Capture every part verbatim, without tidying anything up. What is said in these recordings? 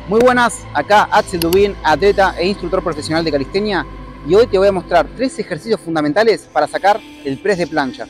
Muy buenas, acá Axel Dubín, atleta e instructor profesional de calistenia, y hoy te voy a mostrar tres ejercicios fundamentales para sacar el press de plancha.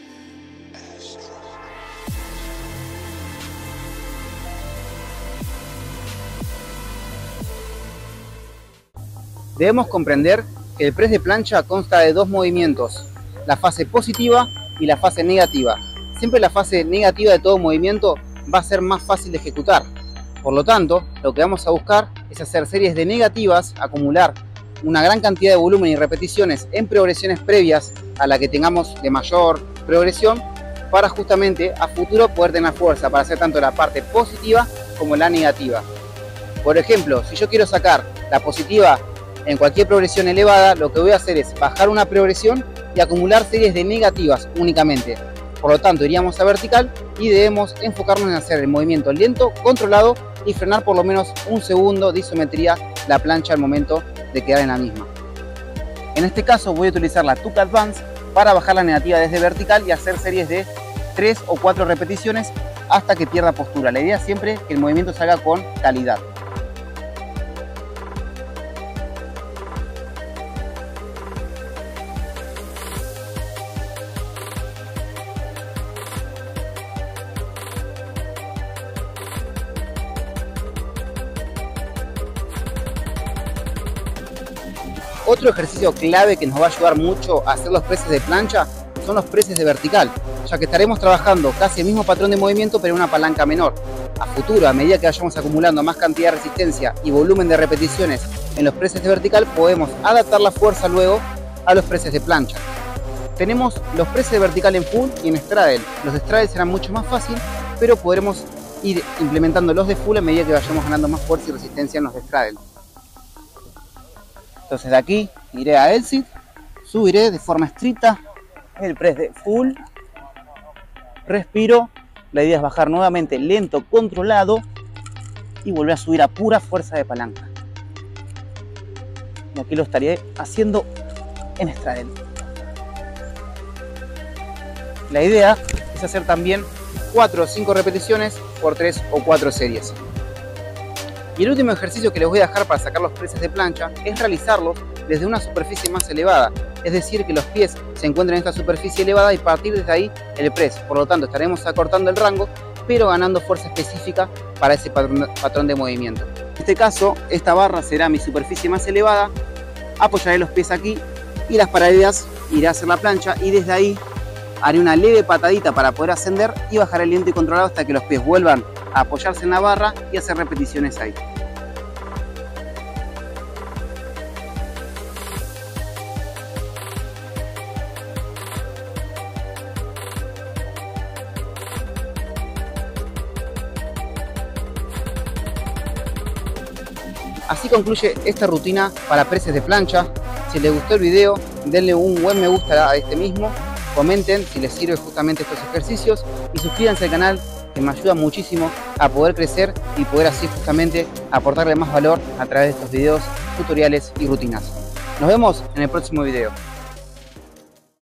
Debemos comprender que el press de plancha consta de dos movimientos, la fase positiva y la fase negativa. Siempre la fase negativa de todo movimiento va a ser más fácil de ejecutar. Por lo tanto, lo que vamos a buscar es hacer series de negativas, acumular una gran cantidad de volumen y repeticiones en progresiones previas a la que tengamos de mayor progresión, para justamente a futuro poder tener fuerza para hacer tanto la parte positiva como la negativa. Por ejemplo, si yo quiero sacar la positiva en cualquier progresión elevada, lo que voy a hacer es bajar una progresión y acumular series de negativas únicamente. Por lo tanto, iríamos a vertical y debemos enfocarnos en hacer el movimiento lento, controlado, y frenar por lo menos un segundo de isometría la plancha al momento de quedar en la misma. En este caso voy a utilizar la Tuck Advance para bajar la negativa desde vertical y hacer series de tres o cuatro repeticiones hasta que pierda postura. La idea es siempre que el movimiento salga con calidad. Otro ejercicio clave que nos va a ayudar mucho a hacer los presses de plancha son los presses de vertical, ya que estaremos trabajando casi el mismo patrón de movimiento pero en una palanca menor. A futuro, a medida que vayamos acumulando más cantidad de resistencia y volumen de repeticiones en los presses de vertical, podemos adaptar la fuerza luego a los presses de plancha. Tenemos los presses de vertical en full y en straddle. Los de straddle serán mucho más fácil, pero podremos ir implementando los de full a medida que vayamos ganando más fuerza y resistencia en los de straddle. Entonces de aquí iré a Exit, subiré de forma estricta el press de full, respiro, la idea es bajar nuevamente lento, controlado y volver a subir a pura fuerza de palanca. Y aquí lo estaría haciendo en straddle. La idea es hacer también cuatro o cinco repeticiones por tres o cuatro series. Y el último ejercicio que les voy a dejar para sacar los presses de plancha es realizarlos desde una superficie más elevada, es decir, que los pies se encuentren en esta superficie elevada y partir desde ahí el press. Por lo tanto, estaremos acortando el rango, pero ganando fuerza específica para ese patrón de movimiento. En este caso, esta barra será mi superficie más elevada, apoyaré los pies aquí y las paralelas iré a hacer la plancha, y desde ahí haré una leve patadita para poder ascender y bajaré lento y controlado hasta que los pies vuelvan a apoyarse en la barra y hacer repeticiones ahí. Así concluye esta rutina para presses de plancha. Si les gustó el video, denle un buen me gusta a este mismo, comenten si les sirve justamente estos ejercicios y suscríbanse al canal, que me ayuda muchísimo a poder crecer y poder así justamente aportarle más valor a través de estos videos, tutoriales y rutinas. Nos vemos en el próximo video.